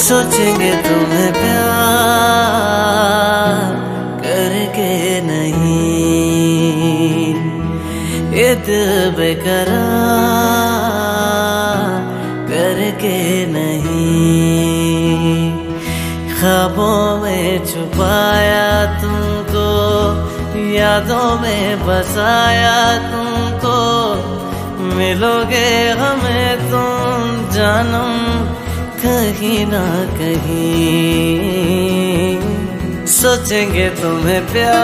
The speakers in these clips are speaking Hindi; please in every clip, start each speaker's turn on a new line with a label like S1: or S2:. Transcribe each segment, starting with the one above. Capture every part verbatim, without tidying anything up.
S1: सोचेंगे तुम्हें प्यार करके नहीं, ये दिल बेकरार करके नहीं। ख्वाबों में छुपाया तुमको, यादों में बसाया तुमको, मिलोगे हमें तुम जानम कहीं ना कहीं। सोचेंगे तुम्हें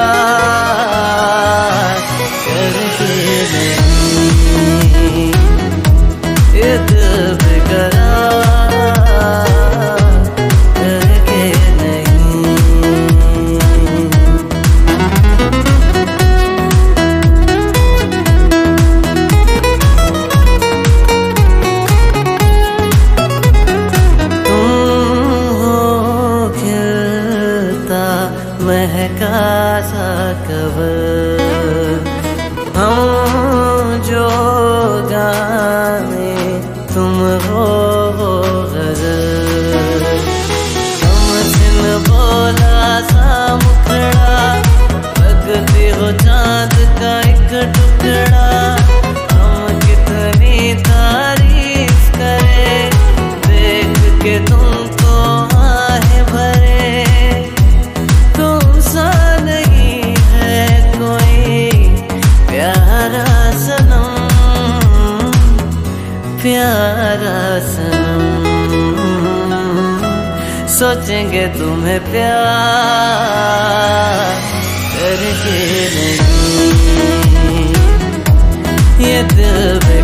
S1: प्यार करके नहीं, ये दिल बेकरार करके नहीं। महका सा कबर हम जो गाने, तुम हो गजल। तुम बोला सा मुखड़ा, लगती हो चांद का एक टुकड़ा। हम कितनी तारीफ करें, देख के तुमको आहे भरे। प्यारा सनम, सोचेंगे तुम्हें प्यार करके नहीं, ये दिल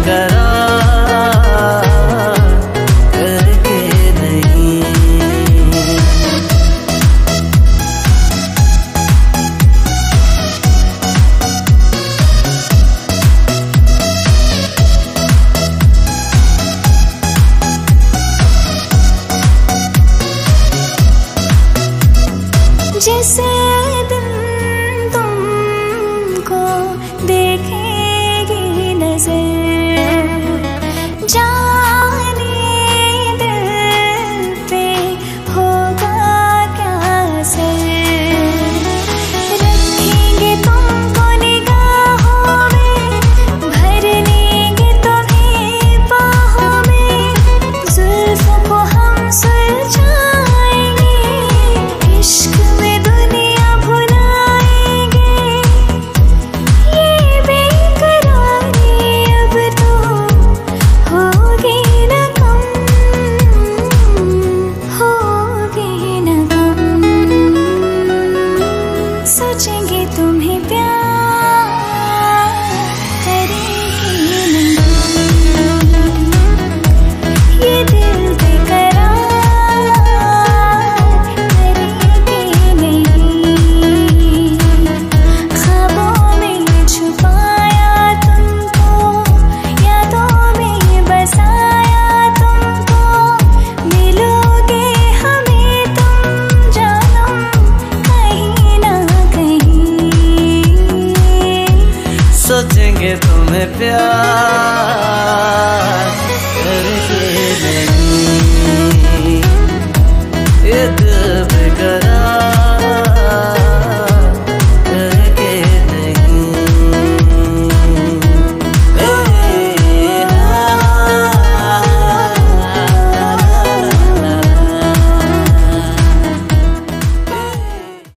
S1: बेकरार करके नहीं।
S2: जैसे दिन तुमको देखेगी नजर, जाने दिल पे होगा क्या असर। रखेंगे तुमको निगाहों में, भर लेंगे तुम्हें बाहों में। जुल्फों को हम सुलझाएंगे, इश्क सोचेंगे तुम्हें प्यार करेंगे नहीं, ये दिल बेकरार करेंगे नहीं। ख्वाबों में छुपाया तुमको, यादों में बसाया तुमको, मिलोगे हमें तुम जानम कहीं ना कहीं।
S1: सोचेंगे तुम्हें प्यार करके नहीं, ये